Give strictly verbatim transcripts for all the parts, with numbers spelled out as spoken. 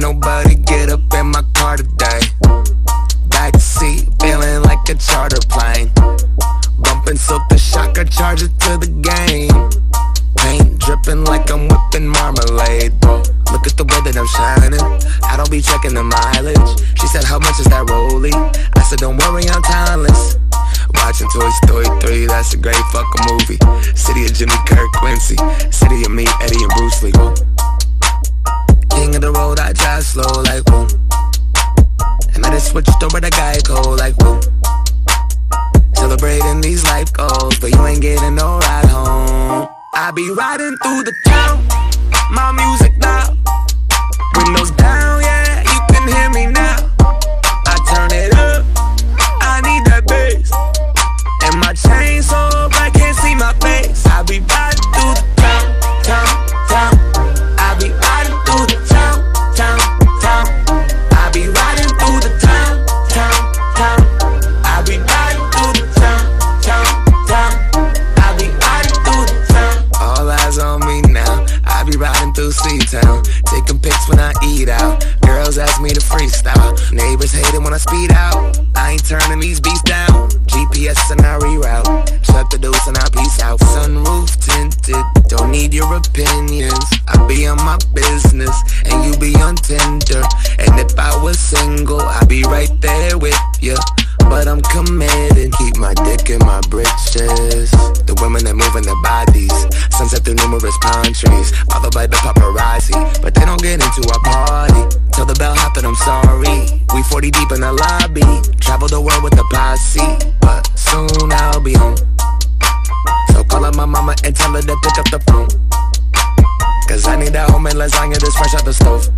nobody get up in my car today. Backseat, feeling like a charter plane. Bumping so the shocker, charge it to the game. Paint dripping like I'm whipping marmalade, bro. Look at the way that I'm shining. I don't be checking the mileage. She said, how much is that rollie? I said, don't worry, I'm timeless. Watching Toy Story three, that's a great fucking movie. City of Jimmy Kirk, Quincy. City of me, Eddie and Bruce Lee, woo. King of the road, I drive slow like woo. And I just switched over to Geico like woo. Celebrating these life goals, but you ain't getting no ride home. I be riding through the town, my music loud. Windows down, yeah, you can hear me now. I turn it up, I need that bass. And my chain so bright, can't see my face. I be riding through the town, town, town. I be riding through the town, town, town. I be riding through the town, town, town. I be riding through the town, town, town. I be riding through the town. All eyes on me now. I be riding through C-Town, taking pics when I eat out. Girls ask me to freestyle. Neighbors hate it when I speed out. I ain't turning these beats down. G P S and I reroute. Shut the deuce and I peace out. Sunroof tinted, don't need your opinions. I be on my business and you be on Tinder. And if I was single, I'd be right there with you. But I'm committed, keep my dick in my britches. The women that moving their bodies, sunset through numerous pine trees. Followed by the paparazzi, but they don't get into our party. Tell the bellhop that I'm sorry. We forty deep in the lobby, travel the world with the posse. But soon I'll be home, so call up my mama and tell her to pick up the phone. Cause I need that homemade lasagna that's fresh out the stove.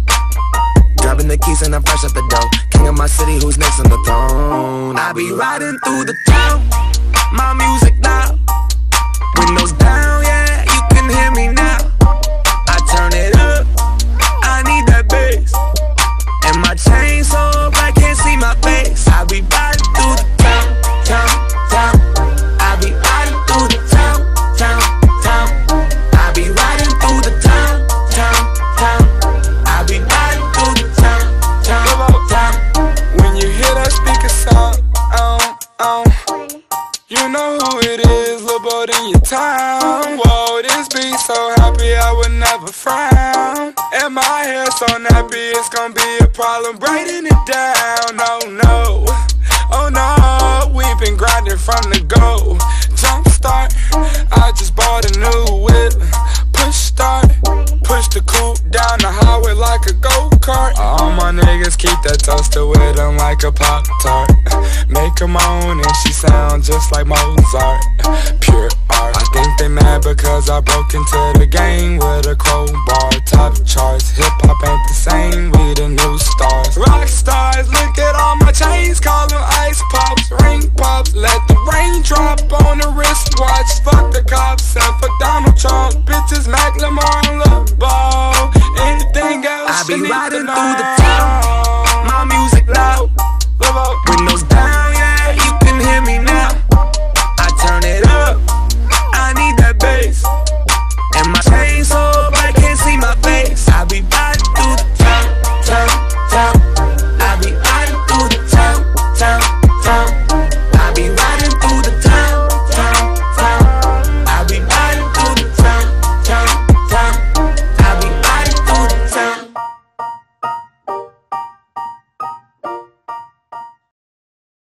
Grabbing the keys and I'm fresh at the door. King of my city, who's next on the throne? I be riding through the town, my music loud. Windows down, yeah, you can hear me now. I turn it up, I need that bass. And my chain so bright, can't see my face. I be riding through the town, town, town. I be riding through the town, town, town. I be riding through the town, town, town. I be riding through the town, town, town. When you hear that speaker sound, um, um, you know who it is, Lil Boat in your town. Whoa, this beat so happy I would never frown. And my hair so nappy, it's gonna be a problem braiding it down. Oh no, oh no, we've been grinding from the go. Jump start, I just bought a new whip. Push start, push the coupe down the highway like a go-kart. All my niggas keep that toaster with them like a Pop-Tart. Make 'em moan and she sound just like Mozart. Pure art. I think they mad because I broke into the game with a crowbar. Top charts, hip-hop ain't the same, we the new stars. Rock stars, look at all my chains, call them ice pops. Ring pops, let the rain drop on the wristwatch. Fuck the cops and fuck Donald Trump. Bitches, Macklemore and Lil Ball. Anything else I be you need riding to through the know. town,